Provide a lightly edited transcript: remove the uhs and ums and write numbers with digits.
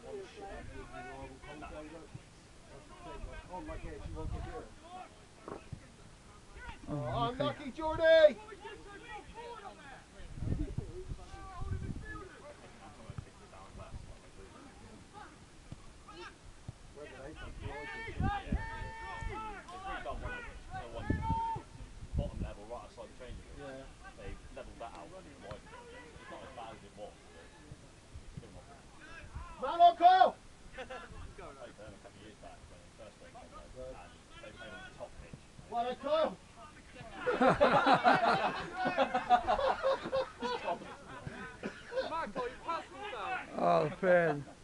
Oh, Unlucky, Jordy! bottom level right outside the changing room. They levelled that out and widened it. It's not as bad as it was, but still not good. Maloko! I played them a couple of years back when they first went top level, and they played on the top pitch. Maloko! Marco, you passed me down. Oh, Ben.